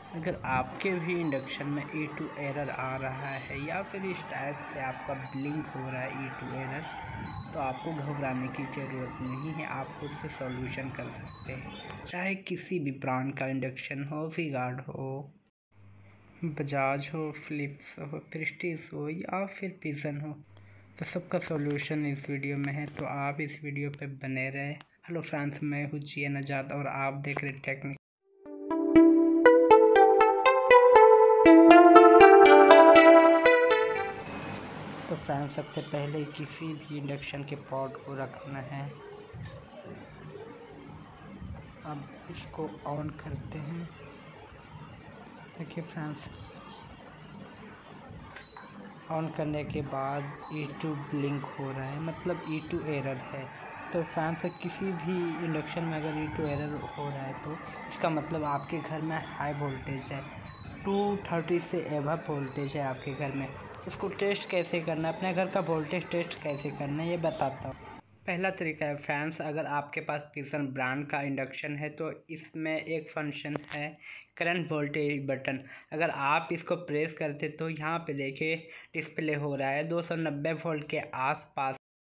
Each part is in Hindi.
अगर आपके भी इंडक्शन में E2 एरर आ रहा है या फिर इस टाइप से आपका ब्लिंक हो रहा है E2 एरर, तो आपको घबराने की ज़रूरत नहीं है। आप उससे सॉल्यूशन कर सकते हैं। चाहे किसी भी ब्रांड का इंडक्शन हो, वी-गार्ड हो, बजाज हो, फिलिप्स हो, प्रेस्टीज हो या फिर पिजन हो, तो सबका सॉल्यूशन इस वीडियो में है। तो आप इस वीडियो पे बने रहे। हेलो फ्रेंड्स, मैं हूँ जी नजात और आप देख रहे टेक्निक। तो फ्रेंड्स, सबसे पहले किसी भी इंडक्शन के पॉट को रखना है। अब इसको ऑन करते हैं। देखिए फ्रेंड्स, ऑन करने के बाद E2 ब्लिंक हो रहा है, मतलब E2 एरर है। तो फ्रेंड्स, किसी भी इंडक्शन में अगर E2 एरर हो रहा है तो इसका मतलब आपके घर में हाई वोल्टेज है, 230 से एबव वोल्टेज है आपके घर में। इसको टेस्ट कैसे करना है, अपने घर का वोल्टेज टेस्ट कैसे करना है, ये बताता हूँ। पहला तरीका है फ्रेंड्स, अगर आपके पास पिजन ब्रांड का इंडक्शन है तो इसमें एक फंक्शन है करंट वोल्टेज बटन। अगर आप इसको प्रेस करते तो यहाँ पे देखिए डिस्प्ले हो रहा है 290 वोल्ट के आसपास,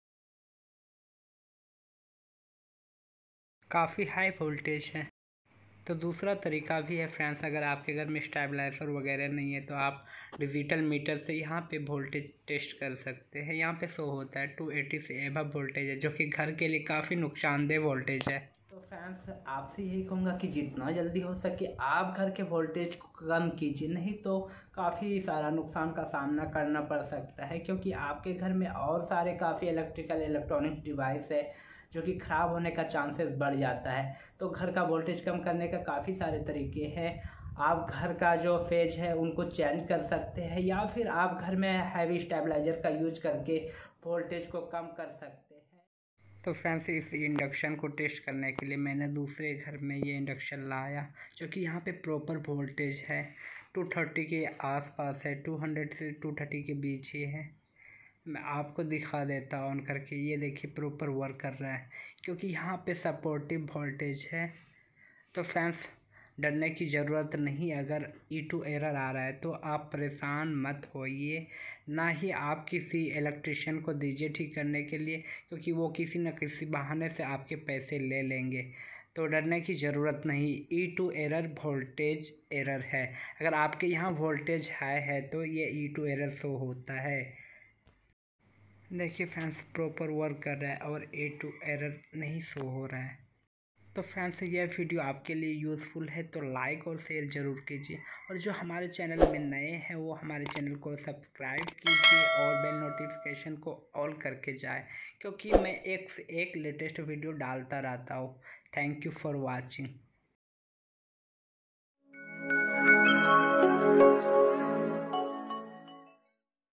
काफ़ी हाई वोल्टेज है। तो दूसरा तरीका भी है फ्रेंड्स, अगर आपके घर में स्टेबलाइजर वगैरह नहीं है तो आप डिजिटल मीटर से यहाँ पे वोल्टेज टेस्ट कर सकते हैं। यहाँ पे शो होता है 280 से एबव वोल्टेज है, जो कि घर के लिए काफ़ी नुकसानदेह वोल्टेज है। तो फ्रेंड्स, आपसे यही कहूँगा कि जितना जल्दी हो सके आप घर के वोल्टेज को कम कीजिए, नहीं तो काफ़ी सारा नुकसान का सामना करना पड़ सकता है, क्योंकि आपके घर में और सारे काफ़ी इलेक्ट्रॉनिक डिवाइस है जो कि ख़राब होने का चांसेस बढ़ जाता है। तो घर का वोल्टेज कम करने का काफ़ी सारे तरीके हैं। आप घर का जो फेज है उनको चेंज कर सकते हैं, या फिर आप घर में हैवी स्टेबलाइजर का यूज करके वोल्टेज को कम कर सकते हैं। तो फ्रेंड्स, इस इंडक्शन को टेस्ट करने के लिए मैंने दूसरे घर में ये इंडक्शन लाया, जो कि यहाँ पे प्रॉपर वोल्टेज है 230 के आसपास है, 200 से 230 के बीच ही है। मैं आपको दिखा देता हूँ ऑन करके। ये देखिए प्रॉपर वर्क कर रहा है, क्योंकि यहाँ पे सपोर्टिव वोल्टेज है। तो फ्रेंड्स, डरने की ज़रूरत नहीं। अगर E2 एरर आ रहा है तो आप परेशान मत होइए, ना ही आप किसी इलेक्ट्रिशियन को दीजिए ठीक करने के लिए, क्योंकि वो किसी न किसी बहाने से आपके पैसे ले लेंगे। तो डरने की ज़रूरत नहीं। E2 एरर वोल्टेज एरर है। अगर आपके यहाँ वोल्टेज हाई है तो ये E2 एरर शो होता है। देखिए फ्रेंड्स, प्रॉपर वर्क कर रहा है और E2 एरर नहीं शो हो रहा है। तो फ्रेंड्स, यह वीडियो आपके लिए यूज़फुल है तो लाइक और शेयर ज़रूर कीजिए, और जो हमारे चैनल में नए हैं वो हमारे चैनल को सब्सक्राइब कीजिए और बेल नोटिफिकेशन को ऑल करके जाए, क्योंकि मैं एक से एक लेटेस्ट वीडियो डालता रहता हूँ। Thank you for watching.